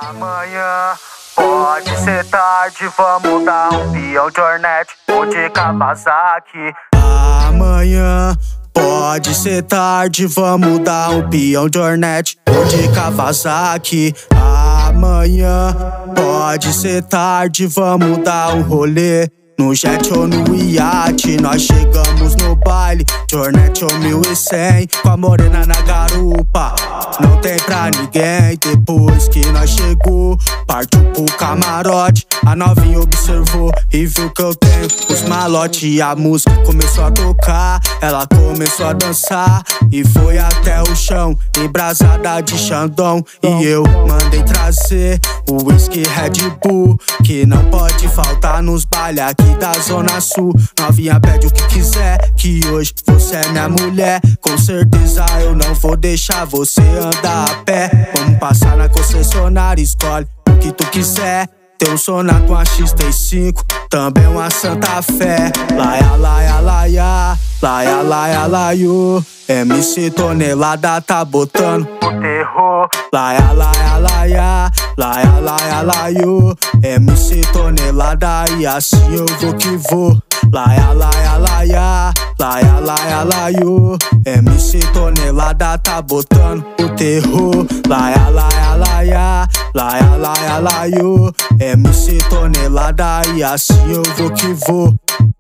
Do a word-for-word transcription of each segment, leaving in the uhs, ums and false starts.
Amanhã pode ser tarde, vamos dar um peão de Hornet ou de Kawasaki. Amanhã pode ser tarde, vamos dar um peão de Hornet ou de Kawasaki. Amanhã pode ser tarde, vamos dar um rolê no jet ou no iate. Nós chegamos no baile de Hornet ou mil e cem, com a morena na garupa, não tem pra ninguém. Depois que nós chegou, partiu pro camarote. A novinha observou e viu que eu tenho os malotes. E a música começou a tocar, ela começou a dançar e foi até o chão, embrasada de Xandão. E eu mandei trazer o whisky Red Bull, que não pode faltar nos bailes aqui da Zona Sul. Novinha, pede o que quiser, que hoje você é minha mulher. Com certeza eu não vou deixar você andar a pé. Vamos passar na concessionária, escolhe o que tu quiser. Tem um Sonato, uma X T cinco, também uma Santa Fé. Laia, laia, laia, laia, laia, laiô. M C Tonelada tá botando O terror, laia, laia, laia, laia, laia, laiô. M C Tonelada e assim eu vou que vou. Laia, laia, laia, laia, laia, laiô. M C Tonelada tá botando o terror. Laia, laia, laia, laia, laia, laiô. M C Tonelada e assim eu vou que vou.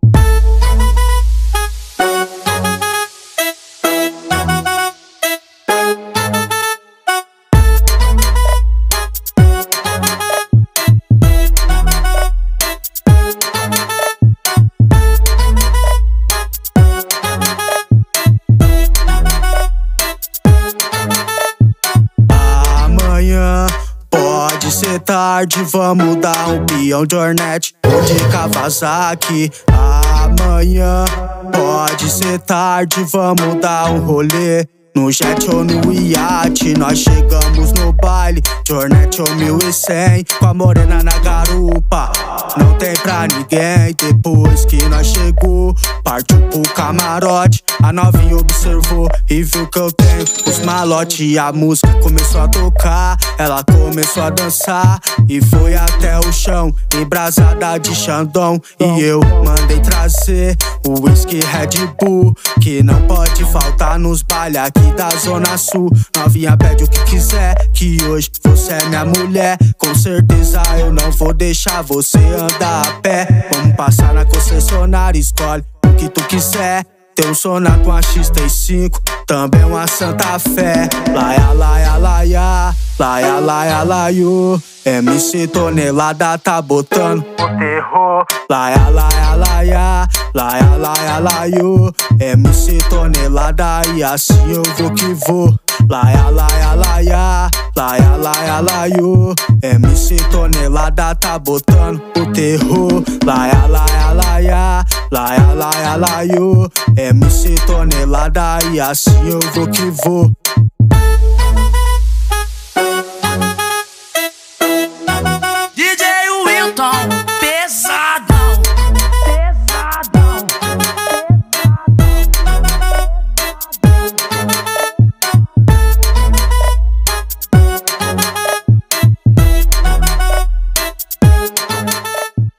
Pode ser tarde, vamos dar um peão de Hornet ou de Kawasaki. Amanhã pode ser tarde, vamos dar um rolê no jet ou no iate. Nós chegamos no baile de Hornet ou mil e cem, com a morena na garupa, não tem pra ninguém. Depois que nós chegou, partiu pro camarote. A novinha observou e viu que eu tenho os malotes. E a música começou a tocar, ela começou a dançar e foi até o chão, embrasada de Xandão. E eu mandei trazer o whisky Red Bull, que não pode faltar nos bailes aqui da Zona Sul. Novinha, pede o que quiser, que hoje você é minha mulher. Com certeza eu não vou deixar você andar a pé. Vamos passar na concessionária, escolhe o que tu quiser. Tem um Sonato, uma X T cinco, também uma Santa Fé. Laia, laia, laia, laia, laia, laiô. M C Tonelada tá botando o terror, laia, laia, laia, laia, laia, laiô. M C Tonelada e assim eu vou que vou. Laia, laia, laia, laia, laia, laiô. M C Tonelada tá botando o terror. Laia, laia, laia, laia, laia, laiô. M C Tonelada e assim eu vou que vou. D J Wilton, pesadão, pesadão.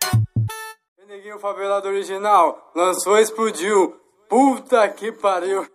Neguinho favelado original lançou e explodiu. Puta que pariu.